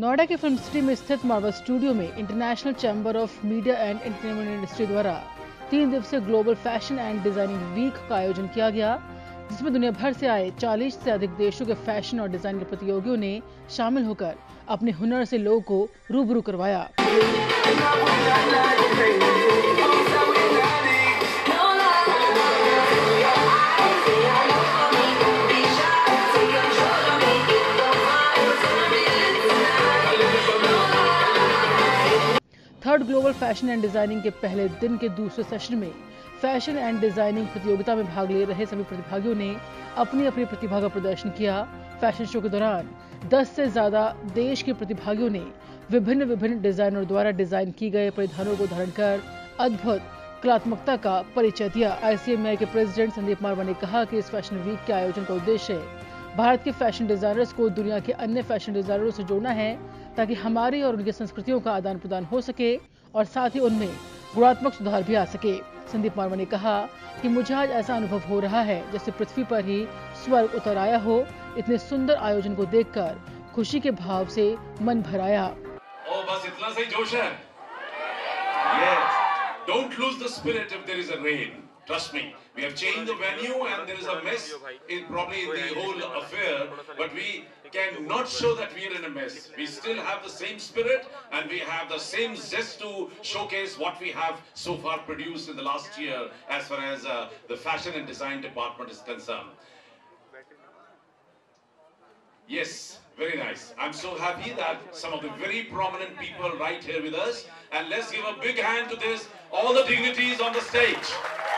नोएडा के film city में स्थित मार्वल स्टूडियो में international chamber of media and entertainment industry द्वारा 3 दिवसीय global fashion and designing week का आयोजन किया गया, जिसमें दुनिया भर से आए 40 से अधिक देशों के फैशन और डिजाइन के प्रतियोगियों ने शामिल होकर अपने हुनर से लोगों को रूबरू करवाया। Third global fashion and designing के पहले दिन के दूसरे सेशन में फैशन एंड डिजाइनिंग प्रतियोगिता में भाग ले रहे सभी प्रतिभागियों ने अपनी अपनी प्रतिभा का प्रदर्शन किया। फैशन शो के दौरान 10 से ज्यादा देश के प्रतिभागियों ने विभिन्न डिजाइनर द्वारा डिजाइन किए गए परिधानों को धारण कर अद्भुत कलात्मकता का परिचय दिया। ICMI के प्रेसिडेंट संदीप मारवा ने कहा कि इस फैशन वीक के आयोजन का उद्देश्य भारत के फैशन डिजाइनर्स को दुनिया के अन्य फैशन डिजाइनरों से जोड़ना है, ताकि हमारी और उनकी संस्कृतियों का आदान प्रदान हो सके और साथ ही उनमें गुणात्मक सुधार भी आ सके। संदीप मारवा ने कहा कि मुझे आज ऐसा अनुभव हो रहा है जैसे पृथ्वी पर ही स्वर्ग उतर आया हो। इतने सुंदर आयोजन को देखकर खुशी के भाव से मन भर आया। ओ बस इतना सही जोश है। Yes. Don't lose the spirit if there is a rain. Trust me, we have changed the venue and there is a mess in probably the whole affair, but we cannot show that we are in a mess. We still have the same spirit and we have the same zest to showcase what we have so far produced in the last year as far as the fashion and design department is concerned. Yes, very nice. I'm so happy that some of the very prominent people right here with us, and let's give a big hand to this, all the dignitaries on the stage.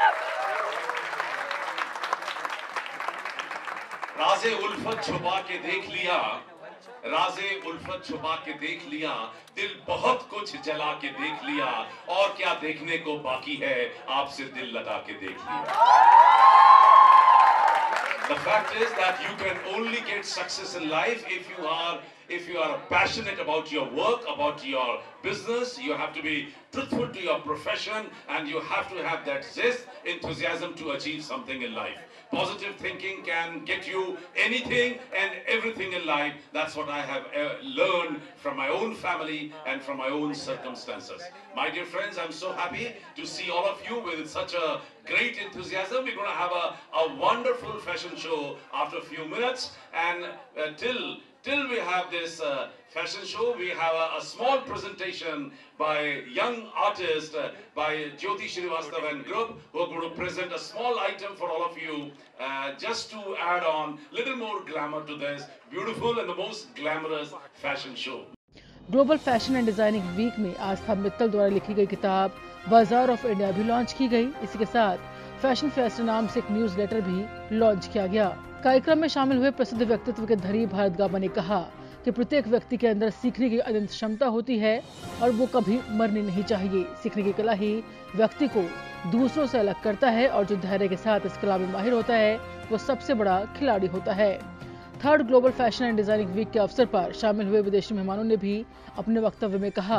राज़े उल्फत छुपा के देख लिया, राज़े उल्फत छुपा के देख लिया, दिल बहुत कुछ जला के देख लिया, और क्या देखने को बाकी है, आपसे दिल लगा के देख लिया। The fact is that you can only get success in life if you are passionate about your work, about your business. You have to be truthful to your profession and you have to have that zest, enthusiasm to achieve something in life. Positive thinking can get you anything and everything in life. That's what I have learned from my own family and from my own circumstances. My dear friends, I'm so happy to see all of you with such a great enthusiasm. We're going to have a wonderful fashion show after a few minutes, and till we have this fashion show, we have a small presentation by young artist by Jyoti Srivastava and group, who are going to present a small item for all of you, just to add on little more glamour to this beautiful and the most glamorous fashion show. Global fashion and designing week में आस्था मित्तल द्वारा लिखी गई किताब बाजार of India भी launch की गई। इसी के साथ फैशन फेस्ट नाम से एक न्यूज लेटर भी लॉन्च किया गया। कार्यक्रम में शामिल हुए प्रसिद्ध व्यक्तित्व के धनी भारत गाबा ने कहा कि प्रत्येक व्यक्ति के अंदर सीखने की अनंत क्षमता होती है और वो कभी मरनी नहीं चाहिए। सीखने की कला ही व्यक्ति को दूसरों से अलग करता है और जो धैर्य के साथ इस कला में माहिर होता है वो सबसे बड़ा खिलाड़ी होता है। Third global fashion and designing week के अवसर पर शामिल हुए विदेशी मेहमानों ने भी अपने वक्तव्य में कहा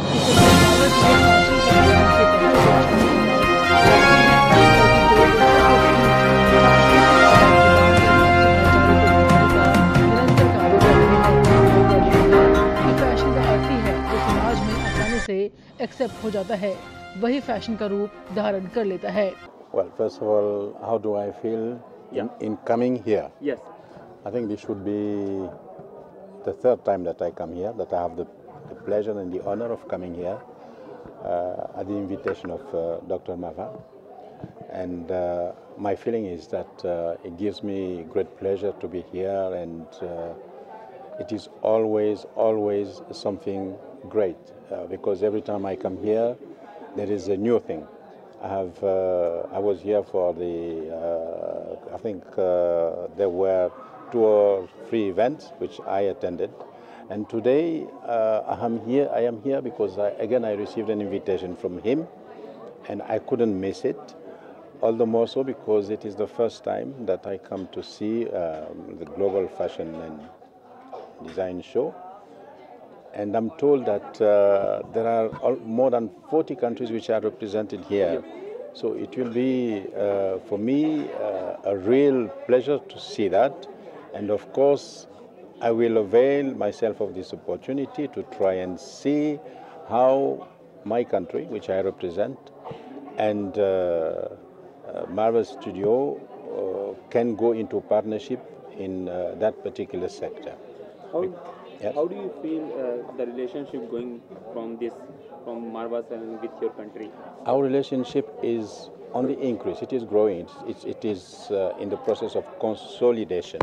फैशन का अर्थ ही है जो समाज में आसानी से एक्सेप्ट हो जाता है, वही फैशन का रूप धारण कर लेता है। Well, first of all, how do I feel in coming here? Yes. I think this should be the third time that I come here, that I have the pleasure and the honor of coming here at the invitation of Dr. Mava. And my feeling is that it gives me great pleasure to be here, and it is always something great because every time I come here, there is a new thing. I was here for the, I think there were 2 or 3 events which I attended, and today I am here because I received an invitation from him and I couldn't miss it, all the more so because it is the first time that I come to see the Global Fashion and Design Show, and I'm told that there are more than 40 countries which are represented here. So it will be for me a real pleasure to see that. And of course, I will avail myself of this opportunity to try and see how my country, which I represent, and Marvel Studio can go into partnership in that particular sector. How do you feel the relationship going from Marvas and with your country? Our relationship is on the increase. It is growing. It is in the process of consolidation.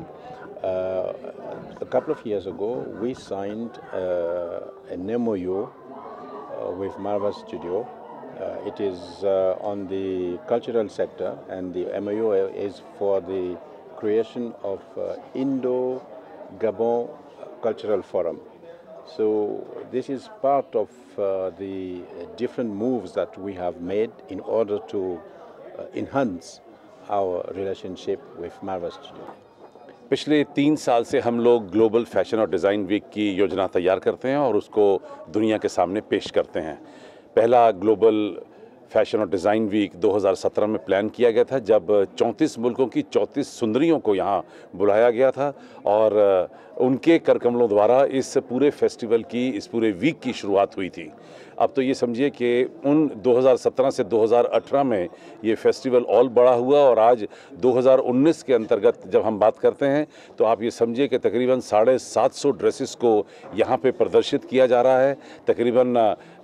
A couple of years ago, we signed an MOU with Marva Studio. It is on the cultural sector, and the MOU is for the creation of Indo-Gabon Cultural Forum. So this is part of the different moves that we have made in order to enhance our relationship with Marva Studio. पिछले 3 साल से हम लोग global fashion और design week की योजना तैयार करते हैं और उसको दुनिया के सामने पेश करते हैं। पहला ग्लोबल फैशन और डिज़ाइन वीक 2017 में प्लान किया गया था, जब 34 मुल्कों की 34 सुंदरियों को यहाँ बुलाया गया था और उनके करकमलों द्वारा इस पूरे फेस्टिवल की, इस पूरे वीक की शुरुआत हुई थी। अब तो ये समझिए कि उन 2017 से 2018 में ये फेस्टिवल और बड़ा हुआ और आज 2019 के अंतर्गत जब हम बात करते हैं तो आप ये समझिए कि तकरीबन 750 ड्रेसेस को यहाँ पे प्रदर्शित किया जा रहा है। तकरीबन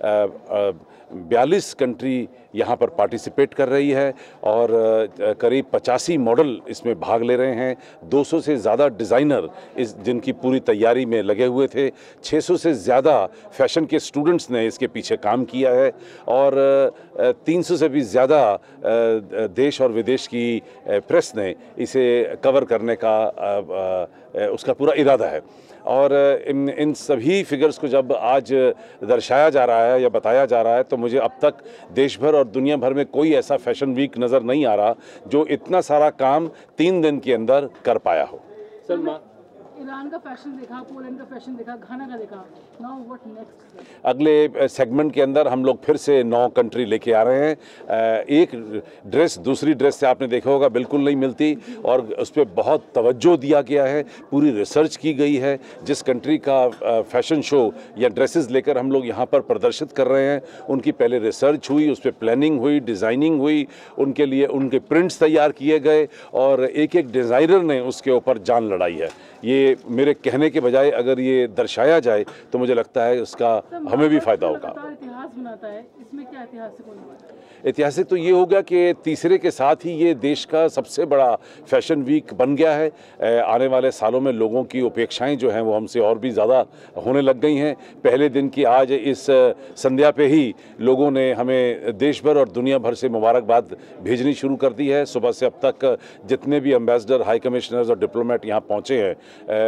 42 कंट्री यहाँ पर पार्टिसिपेट कर रही है और करीब 85 मॉडल इसमें भाग ले रहे हैं। 200 से ज़्यादा डिज़ाइनर जिनकी पूरी तैयारी में लगे हुए थे। 600 से ज़्यादा फैशन के स्टूडेंट्स ने इसके पीछे काम किया है और 300 से भी ज़्यादा देश और विदेश की प्रेस ने इसे कवर करने का उसका पूरा इरादा है। और इन सभी फिगर्स को जब आज दर्शाया जा रहा है या बताया जा रहा है तो मुझे अब तक देश भर और दुनिया भर में कोई ऐसा फैशन वीक नज़र नहीं आ रहा जो इतना सारा काम 3 दिन के अंदर कर पाया हो। सर, ईरान का फैशन देखा, पोलैंड का फैशन देखा, घाना का देखा, नाउ व्हाट नेक्स्ट? अगले सेगमेंट के अंदर हम लोग फिर से 9 कंट्री लेके आ रहे हैं। एक ड्रेस दूसरी ड्रेस से आपने देखा होगा बिल्कुल नहीं मिलती और उस पर बहुत तवज्जो दिया गया है, पूरी रिसर्च की गई है। जिस कंट्री का फैशन शो या ड्रेसेस लेकर हम लोग यहाँ पर प्रदर्शित कर रहे हैं उनकी पहले रिसर्च हुई, उस पर प्लानिंग हुई, डिज़ाइनिंग हुई, उनके लिए उनके प्रिंट्स तैयार किए गए और एक डिज़ाइनर ने उसके ऊपर जान लड़ाई है। ये मेरे कहने के बजाय अगर ये दर्शाया जाए तो मुझे लगता है उसका हमें भी फायदा होगा। इतिहास बनाता है, इसमें क्या ऐतिहासिक होगा? ऐतिहासिक तो ये होगा कि तीसरे के साथ ही ये देश का सबसे बड़ा फैशन वीक बन गया है। आने वाले सालों में लोगों की अपेक्षाएं जो हैं वो हमसे और भी ज़्यादा होने लग गई हैं। पहले दिन की आज इस संध्या पे ही लोगों ने हमें देश भर और दुनिया भर से मुबारकबाद भेजनी शुरू कर दी है। सुबह से अब तक जितने भी एम्बेसडर, हाई कमिश्नर्स और डिप्लोमेट यहाँ पहुँचे हैं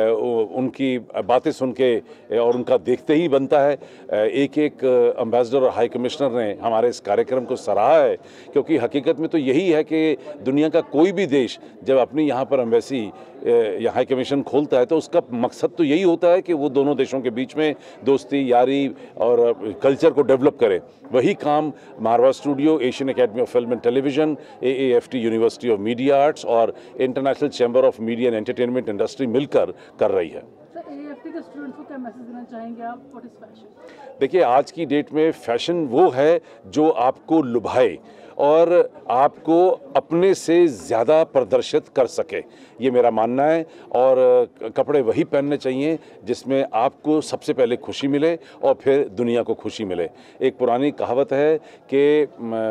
उनकी बातें सुन के और उनका देखते ही बनता है। एक एम्बेसडर और हाई कमिश्नर ने हमारे इस कार्यक्रम को सराहा है, क्योंकि हकीकत में तो यही है कि दुनिया का कोई भी देश जब अपनी यहाँ पर एम्बेसी या हाई कमीशन खोलता है तो उसका मकसद तो यही होता है कि वो दोनों देशों के बीच में दोस्ती, यारी और कल्चर को डेवलप करे। वही काम Marwah studio, Asian academy of film and television, AAFT university of media arts और international chamber of media and entertainment industry मिलकर कर रही है। AAFT के स्टूडेंट्स को क्या मैसेज देना चाहेंगे आप? What is fashion? देखिए, आज की डेट में फैशन वो है जो आपको लुभाए और आपको अपने से ज़्यादा प्रदर्शित कर सके, ये मेरा मानना है। और कपड़े वही पहनने चाहिए जिसमें आपको सबसे पहले खुशी मिले और फिर दुनिया को खुशी मिले। एक पुरानी कहावत है कि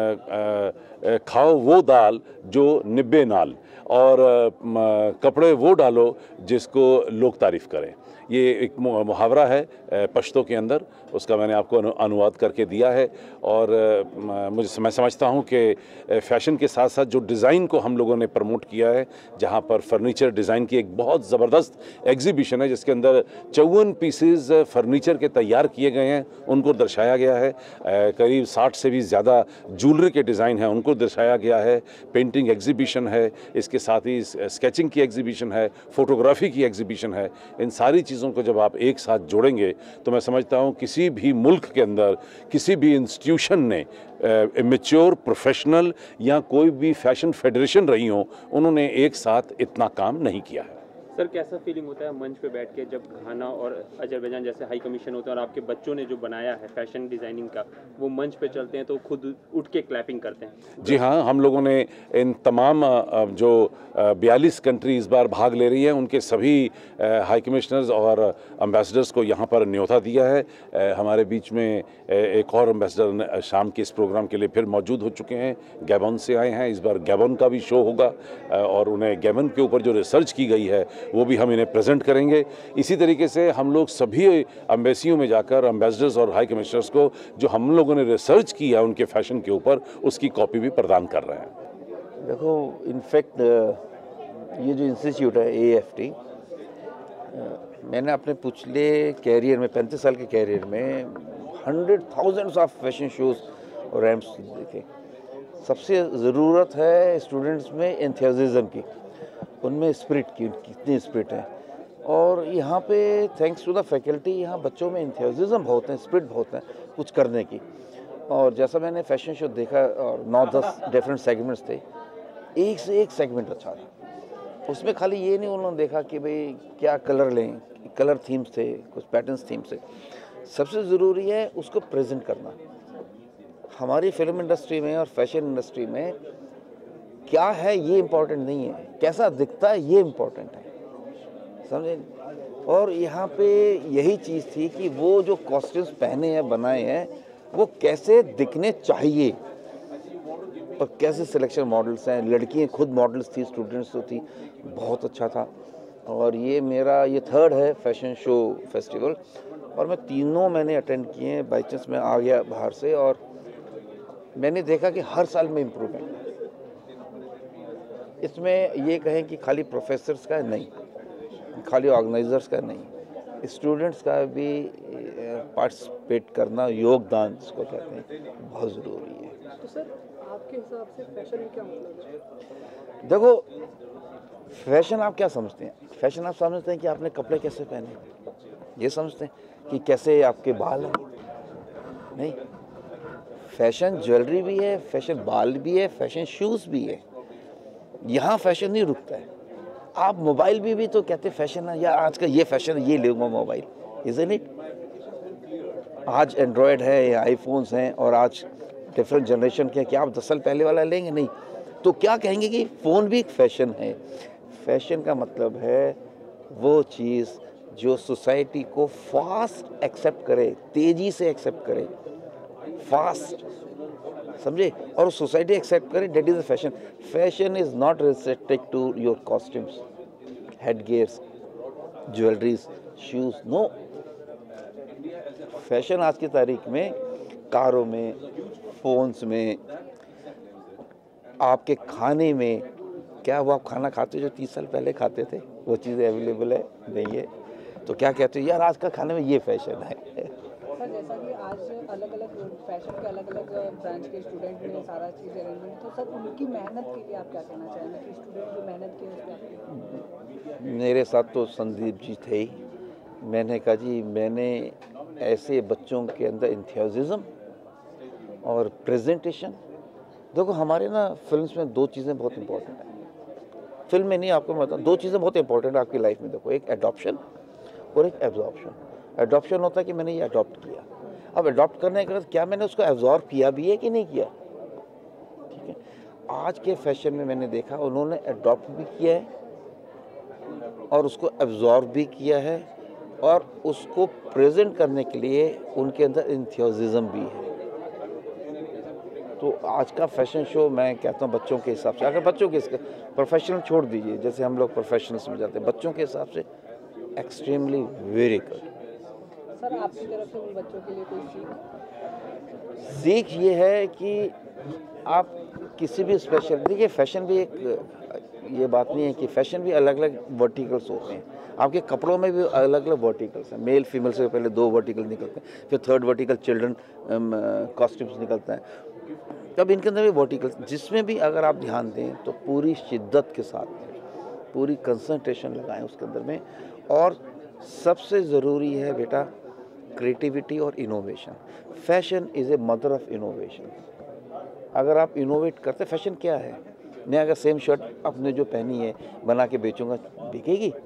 खाओ वो दाल जो निब्बे नाल और कपड़े वो डालो जिसको लोग तारीफ़ करें। ये एक मुहावरा है पश्तो के अंदर, उसका मैंने आपको अनुवाद करके दिया है। और मैं समझता हूँ कि फ़ैशन के साथ साथ जो डिज़ाइन को हम लोगों ने प्रमोट किया है, जहाँ पर फर्नीचर डिज़ाइन की एक बहुत ज़बरदस्त एग्जीबिशन है जिसके अंदर 54 पीसेस फर्नीचर के तैयार किए गए हैं, उनको दर्शाया गया है। करीब 60 से भी ज़्यादा ज्वेलरी के डिज़ाइन हैं, उनको दर्शाया गया है। पेंटिंग एग्जीबिशन है, इसके साथ ही स्केचिंग की एग्जीबिशन है, फोटोग्राफी की एग्जीबिशन है। इन सारी चीज़ों को जब आप एक साथ जोड़ेंगे तो मैं समझता हूँ किसी भी मुल्क के अंदर किसी भी इंस्टीट्यूशन ने, मैच्योर, प्रोफेशनल या कोई भी फैशन फेडरेशन रही हो, उन्होंने एक साथ इतना काम नहीं किया है। सर कैसा फीलिंग होता है मंच पे बैठ के जब घाना और अजरबैजान जैसे हाई कमीशन होते हैं और आपके बच्चों ने जो बनाया है फैशन डिज़ाइनिंग का वो मंच पे चलते हैं तो खुद उठ के क्लैपिंग करते हैं? जी हाँ, हम लोगों ने इन तमाम जो 42 कंट्री इस बार भाग ले रही हैं उनके सभी हाई कमिश्नर्स और एम्बेसडर्स को यहाँ पर न्योता दिया है। हमारे बीच में एक और एम्बेसडर शाम के इस प्रोग्राम के लिए फिर मौजूद हो चुके हैं, गैबन से आए हैं। इस बार गैबन का भी शो होगा और उन्हें गैबन के ऊपर जो रिसर्च की गई है वो भी हम इन्हें प्रेजेंट करेंगे। इसी तरीके से हम लोग सभी एम्बेसियों में जाकर एम्बेसडर्स और हाई कमिश्नर्स को जो हम लोगों ने रिसर्च की है उनके फैशन के ऊपर उसकी कॉपी भी प्रदान कर रहे हैं। देखो, इनफैक्ट ये जो इंस्टीट्यूट है AFT, मैंने अपने पिछले कैरियर में 35 साल के कैरियर में 100,000 ऑफ फैशन शोज और रैम्प्स देखे। सबसे ज़रूरत है स्टूडेंट्स में एंथुसियाज्म की, उनमें स्पिरिट की, कितनी स्पिरिट है। और यहाँ पे थैंक्स टू द फैकल्टी यहाँ बच्चों में एंथुसियाज्म बहुत है, स्पिरिट बहुत है कुछ करने की। और जैसा मैंने फैशन शो देखा और 9-10 डिफरेंट सेगमेंट्स थे, एक से एक सेगमेंट अच्छा था। उसमें खाली ये नहीं उन्होंने देखा कि भाई क्या कलर लें, कलर थीम्स थे, कुछ पैटर्न्स थीम्स थे। सबसे ज़रूरी है उसको प्रेजेंट करना। हमारी फिल्म इंडस्ट्री में और फैशन इंडस्ट्री में क्या है ये इम्पोर्टेंट नहीं है, कैसा दिखता है ये इम्पोर्टेंट है, समझे। और यहाँ पे यही चीज़ थी कि वो जो कॉस्ट्यूम्स पहने हैं, बनाए हैं, वो कैसे दिखने चाहिए और कैसे सिलेक्शन मॉडल्स हैं। लड़कियाँ खुद मॉडल्स थी, स्टूडेंट्स तो थी, बहुत अच्छा था। और ये मेरा ये 3rd है फैशन शो फेस्टिवल और मैं तीनों मैंने अटेंड किए हैं। बाई चांस मैं आ गया बाहर से और मैंने देखा कि हर साल में इम्प्रूवमेंट है। इसमें ये कहें कि खाली प्रोफेसर्स का नहीं, खाली ऑर्गेनाइजर्स का नहीं, स्टूडेंट्स का भी पार्टिसिपेट करना, योगदान इसको कहते हैं, बहुत ज़रूरी है। तो सर आपके हिसाब से फैशन में क्या मतलब है? देखो, फैशन आप क्या समझते हैं? फैशन आप समझते हैं कि आपने कपड़े कैसे पहने, ये समझते हैं कि कैसे आपके बाल हैं? नहीं, फैशन ज्वेलरी भी है, फैशन बाल भी है, फैशन शूज़ भी है। यहाँ फैशन नहीं रुकता है। आप मोबाइल भी तो कहते फैशन है, या आज का ये फैशन है, ये लूँगा मोबाइल, इज़न्ट इट? आज एंड्रॉयड है या आईफोन्स हैं और आज डिफरेंट जनरेशन के, क्या आप 10 साल पहले वाला लेंगे? नहीं। तो क्या कहेंगे कि फ़ोन भी एक फ़ैशन है। फैशन का मतलब है वो चीज़ जो सोसाइटी को फास्ट एक्सेप्ट करे, तेज़ी से एक्सेप्ट करे, फास्ट, समझे, और सोसाइटी एक्सेप्ट करे, that is the fashion. Fashion is not restricted to your costumes, head gears, jewelleries, shoes, no. Fashion आज की तारीख में कारों में, फ़ोन्स में, आपके खाने में, क्या वो आप खाना खाते जो 30 साल पहले खाते थे, वो चीज़ें अवेलेबल है नहीं है, तो क्या कहते हो यार आज का खाने में ये फैशन है। सर जैसा कि आज अलग अलग फैशन के अलग अलग ब्रांच के स्टूडेंट ने सारा चीज़ अरेंजमेंट, तो सर उनकी मेहनत के लिए आप क्या कहना चाहेंगे कि स्टूडेंट जो मेहनत की उसका? मेरे साथ तो संदीप जी थे ही। मैंने कहा जी मैंने ऐसे बच्चों के अंदर एंथुसियाज्म और प्रेजेंटेशन। देखो हमारे ना फिल्म्स में 2 चीज़ें बहुत इंपॉर्टेंट हैं। फिल्म में नहीं, आपको मैं बताऊँ, 2 चीज़ें बहुत इंपॉर्टेंट है आपकी लाइफ में। देखो, एक एडॉप्शन और एक एब्जॉर्प्शन। एडॉप्शन होता है कि मैंने ये अडॉप्ट किया। अब अडॉप्ट करने के बाद क्या मैंने उसको एब्जॉर्ब किया भी है कि नहीं किया? ठीक है, आज के फैशन में मैंने देखा उन्होंने अडॉप्ट भी किया है और उसको एब्जॉर्ब भी किया है और उसको प्रेजेंट करने के लिए उनके अंदर एंथुसियाज्म भी है। तो आज का फैशन शो मैं कहता हूँ बच्चों के हिसाब से, अगर बच्चों के प्रोफेशनल छोड़ दीजिए, जैसे हम लोग प्रोफेशनल्स में जाते हैं, बच्चों के हिसाब से एक्सट्रीमली वेरी गुड। सर आपकी तरफ से उन बच्चों के लिए कोई सीख ये है कि आप किसी भी स्पेशल, देखिए फैशन भी एक, ये बात नहीं है कि फैशन भी अलग अलग वर्टिकल्स होते हैं। आपके कपड़ों में भी अलग अलग वर्टिकल्स हैं। मेल फीमेल से पहले 2 वर्टिकल निकलते हैं, फिर 3rd वर्टिकल चिल्ड्रन कॉस्ट्यूम्स निकलता है, तब इनके अंदर भी वर्टिकल्स, जिसमें भी अगर आप ध्यान दें तो पूरी शिद्दत के साथ पूरी कंसंट्रेशन लगाएं उसके अंदर में। और सबसे ज़रूरी है बेटा क्रिएटिविटी और innovation. Fashion is a mother of innovation. अगर आप इनोवेट करते, फैशन क्या है, मैं अगर सेम शर्ट अपने जो पहनी है बना के बेचूंगा, बिकेगी?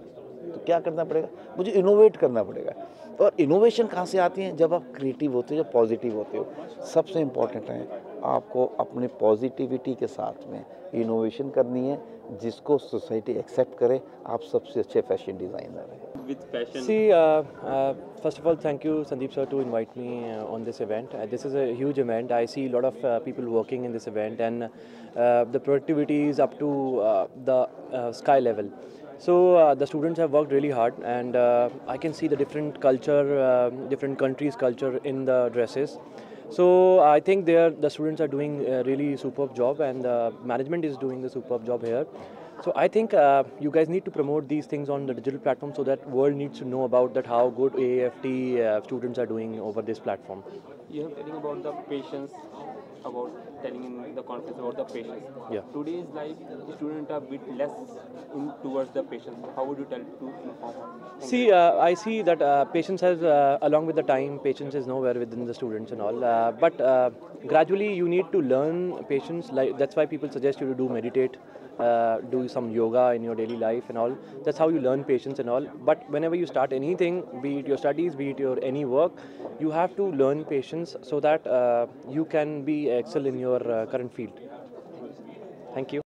तो क्या करना पड़ेगा, मुझे इनोवेट करना पड़ेगा। और इनोवेशन कहाँ से आती है, जब आप क्रिएटिव होते हो, जब पॉजिटिव होते हो। सबसे इम्पॉर्टेंट है आपको अपने पॉजिटिविटी के साथ में इनोवेशन करनी है, जिसको सोसाइटी एक्सेप्ट करे। आप सबसे अच्छे फैशन डिज़ाइनर हैं। With fashion. See, first of all, thank you, Sandeep sir, to invite me on this event. This is a huge event. I see a lot of people working in this event, and the productivity is up to the sky level. So the students have worked really hard, and I can see the different culture, different countries' culture in the dresses. So I think the students are doing a really superb job, and the management is doing the superb job here. So I think you guys need to promote these things on the digital platform, so that world needs to know about that how good AAFT students are doing over this platform. You are telling about the patience, about telling in the conference about the patience. Yeah. Today's life, students are a bit less towards the patience. How would you tell to inform? See, I see that patience has, along with the time, patience is nowhere within the students and all. But gradually, you need to learn patience. Like that's why people suggest you to do meditate, do some yoga in your daily life and all. That's how you learn patience and all. But whenever you start anything, be it your studies, be it your any work, you have to learn patience so that you can be excel in your current field. Thank you.